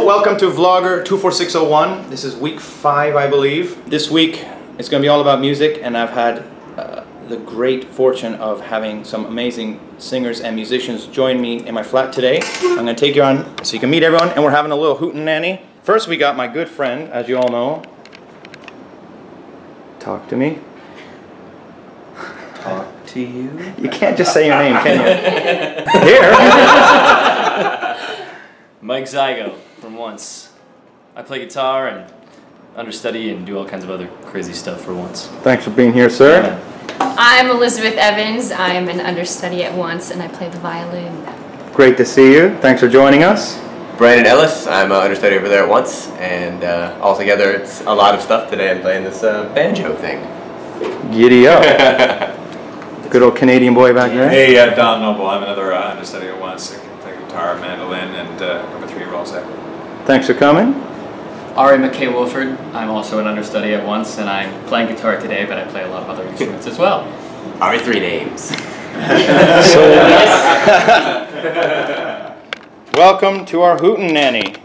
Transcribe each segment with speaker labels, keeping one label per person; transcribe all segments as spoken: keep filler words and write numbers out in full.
Speaker 1: Hello, welcome to Vlogger two four six oh one. This is week five, I believe. This week it's going to be all about music, and I've had uh, the great fortune of having some amazing singers and musicians join me in my flat today. I'm going to take you on so you can meet everyone, and we're having a little hootenanny. First we got my good friend, as you all know. Talk to me. Talk to you? You can't just say your name, can you? Here!
Speaker 2: Mike Zygo from Once. I play guitar and understudy and do all kinds of other crazy stuff for Once.
Speaker 1: Thanks for being here, sir.
Speaker 2: Yeah.
Speaker 3: I'm Elizabeth Evans. I'm an understudy at Once, and I play the violin.
Speaker 1: Great to see you. Thanks for joining us.
Speaker 4: Brandon Ellis. I'm an understudy over there at Once, and uh, altogether it's a lot of stuff today. I'm playing this uh, banjo thing.
Speaker 1: Giddy up. Good old Canadian boy back there.
Speaker 5: Hey, uh, Don Noble. I'm another uh, understudy at Once. I can play guitar, mandolin, and uh, number three roles there.
Speaker 1: Thanks for coming.
Speaker 6: Ari McKay Wilford. I'm also an understudy at Once, and I'm playing guitar today, but I play a lot of other instruments as well.
Speaker 4: Ari three names.
Speaker 1: So, welcome to our hootenanny.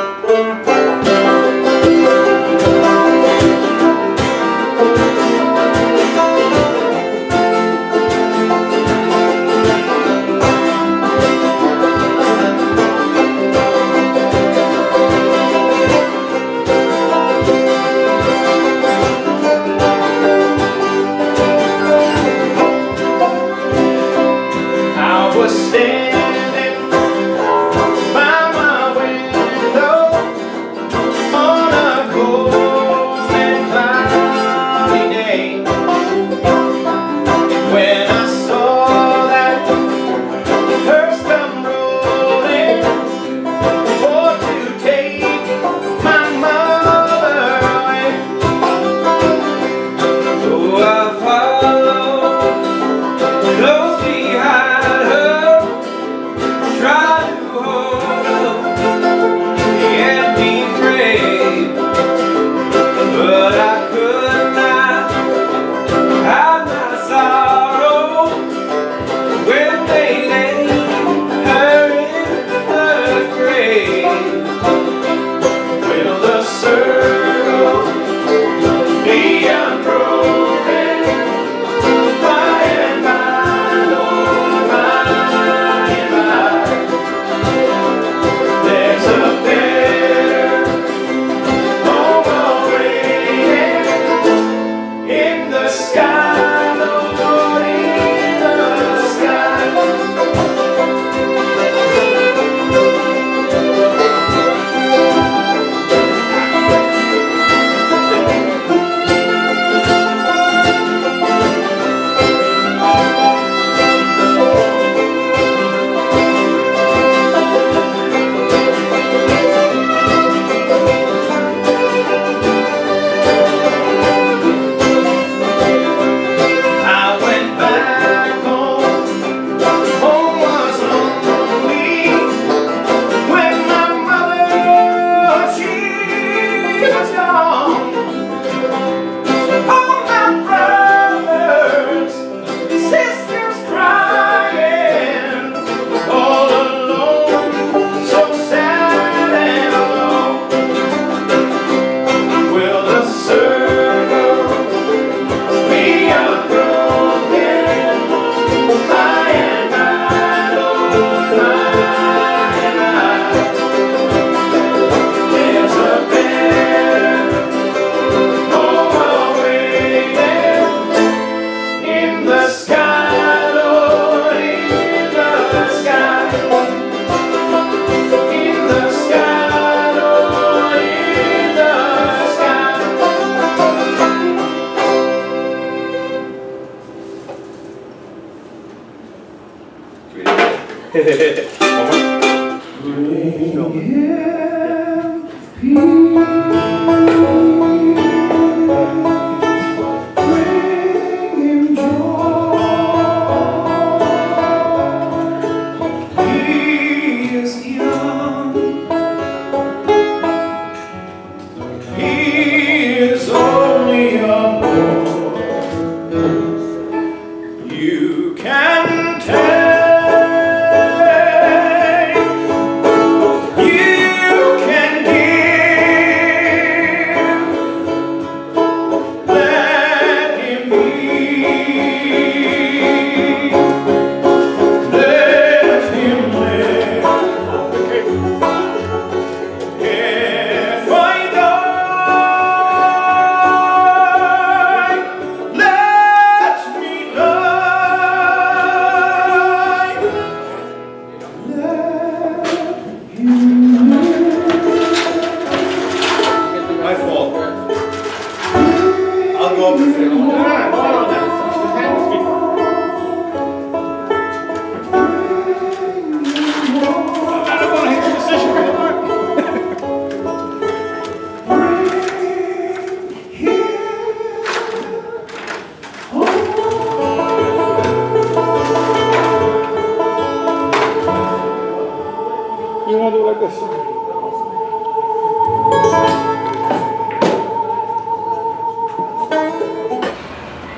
Speaker 1: You can tell. You can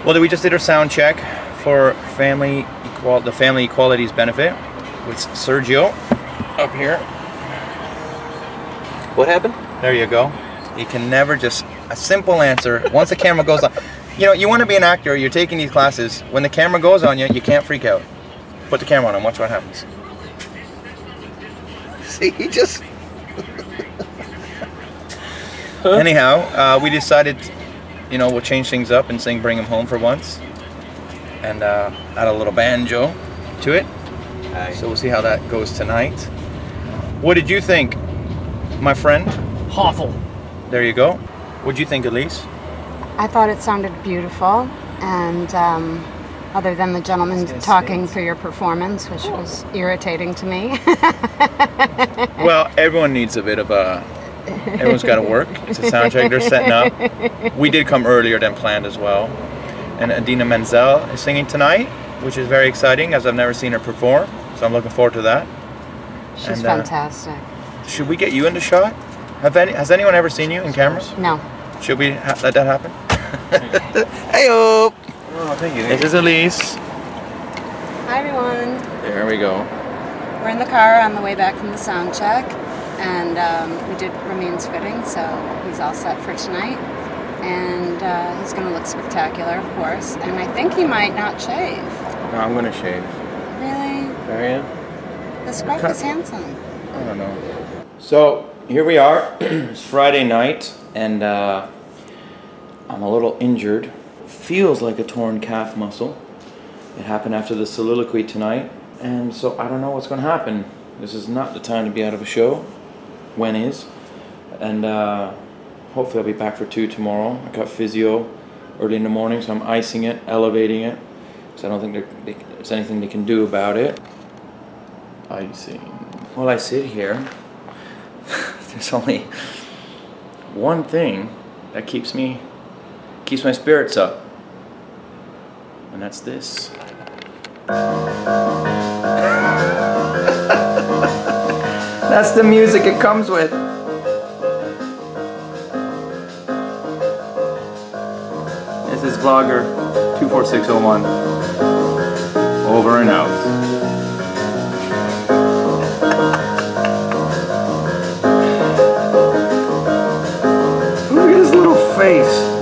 Speaker 1: Well, we just did our sound check for family equal the family equality's benefit with Sergio up here.
Speaker 4: What happened?
Speaker 1: There you go. You can never just a simple answer. Once the camera goes on, you know, you want to be an actor. You're taking these classes. When the camera goes on you, you can't freak out. Put the camera on and watch what happens. See, he just. Anyhow, uh, we decided, you know, we'll change things up and sing "Bring Him Home" for once, and uh, add a little banjo to it.
Speaker 4: Aye.
Speaker 1: So we'll see how that goes tonight. What did you think, my friend?
Speaker 6: Awful.
Speaker 1: There you go. What'd you think, Elise?
Speaker 7: I thought it sounded beautiful, and um, other than the gentleman talking through your performance, which was irritating to me.
Speaker 1: Well, everyone needs a bit of a. Everyone's got to work. It's a sound check. They're setting up. We did come earlier than planned as well. And Adina Menzel is singing tonight, which is very exciting, as I've never seen her perform. So I'm looking forward to that.
Speaker 7: She's
Speaker 1: and, uh,
Speaker 7: fantastic.
Speaker 1: Should we get you in the shot? Have any? Has anyone ever seen you in cameras?
Speaker 7: No.
Speaker 1: Should we ha let that happen? Hey-o!
Speaker 4: Oh, thank you.
Speaker 1: This is Elise.
Speaker 7: Hi, everyone.
Speaker 1: There we go.
Speaker 7: We're in the car on the way back from the sound check, and um, we did Ramin's fitting, so he's all set for tonight. And uh, he's going to look spectacular, of course. And I think he might not shave.
Speaker 1: No, I'm gonna shave.
Speaker 7: Really?
Speaker 1: Are you?
Speaker 7: The scruff is handsome.
Speaker 1: I don't know. So here we are. It's Friday night, and uh, I'm a little injured. Feels like a torn calf muscle. It happened after the soliloquy tonight, and so I don't know what's going to happen. This is not the time to be out of a show. When is? And uh, hopefully I'll be back for two tomorrow. I got physio early in the morning, so I'm icing it, elevating it, because I don't think there, they, there's anything they can do about it. Icing. While I sit here, there's only one thing that keeps me, keeps my spirits up, and that's this. That's the music it comes with. This is Vlogger two four six oh one. Over and out. Look at his little face.